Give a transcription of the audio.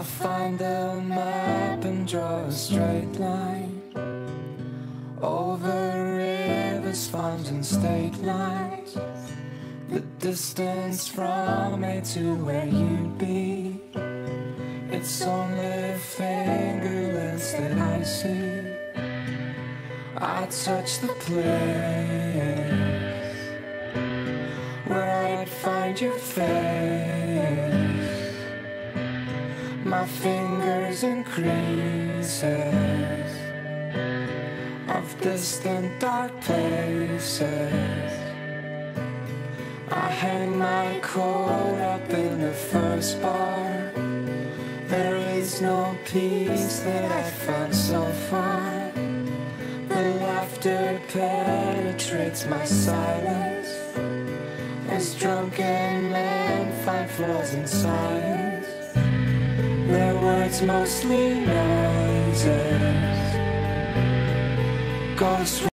find the map and draw a straight line over rivers, farms and state lines. The distance from me to where you'd be, it's only fingerless that I see. I touch the place where I'd find your face. My fingers in creases of distant dark places. I hang my coat up in the first bar. There is no peace that I've found so far. The laughter penetrates my silence as drunken men find flaws in science. Their words mostly noises, ghost